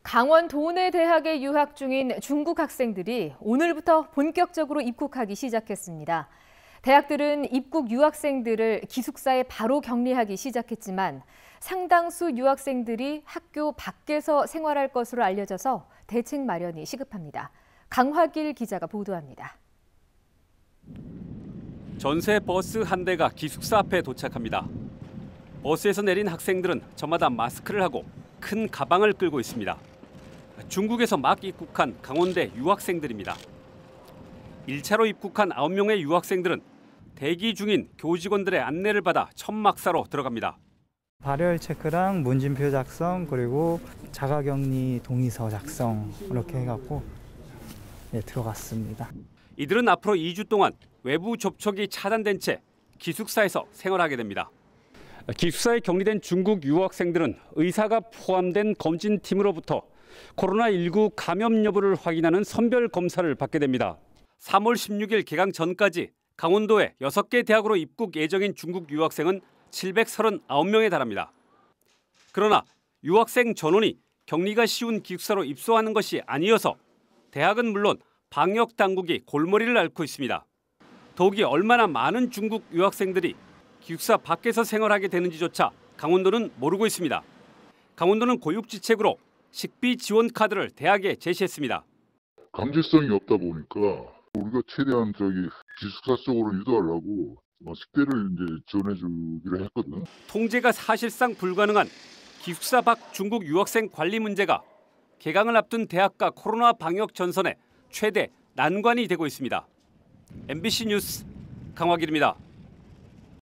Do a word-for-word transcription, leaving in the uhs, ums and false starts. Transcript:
강원 도내대학에 유학 중인 중국 학생들이 오늘부터 본격적으로 입국하기 시작했습니다. 대학들은 입국 유학생들을 기숙사에 바로 격리하기 시작했지만 상당수 유학생들이 학교 밖에서 생활할 것으로 알려져서 대책 마련이 시급합니다. 강화길 기자가 보도합니다. 전세 버스 한 대가 기숙사 앞에 도착합니다. 버스에서 내린 학생들은 저마다 마스크를 하고 큰 가방을 끌고 있습니다. 중국에서 막 입국한 강원대 유학생들입니다. 일 차로 입국한 아홉 명의 유학생들은 대기 중인 교직원들의 안내를 받아 천막사로 들어갑니다. 발열 체크랑 문진표 작성 그리고 자가격리 동의서 작성 이렇게 해갖고 네, 들어갔습니다. 이들은 앞으로 이 주 동안 외부 접촉이 차단된 채 기숙사에서 생활하게 됩니다. 기숙사에 격리된 중국 유학생들은 의사가 포함된 검진팀으로부터 코로나십구 감염 여부를 확인하는 선별 검사를 받게 됩니다. 삼월 십육일 개강 전까지 강원도의 여섯 개 대학으로 입국 예정인 중국 유학생은 칠백삼십구 명에 달합니다. 그러나 유학생 전원이 격리가 쉬운 기숙사로 입소하는 것이 아니어서 대학은 물론 방역 당국이 골머리를 앓고 있습니다. 더욱이 얼마나 많은 중국 유학생들이 기숙사 밖에서 생활하게 되는지조차 강원도는 모르고 있습니다. 강원도는 고육지책으로 식비 지원 카드를 대학에 제시했습니다. 강제성이 없다 보니까 우리가 최대한 저기 기숙사 쪽으로 유도하려고 식대를 이제 지원해주기로 했거든. 통제가 사실상 불가능한 기숙사 밖 중국 유학생 관리 문제가 개강을 앞둔 대학과 코로나 방역 전선의 최대 난관이 되고 있습니다. 엠비씨 뉴스 강화길입니다.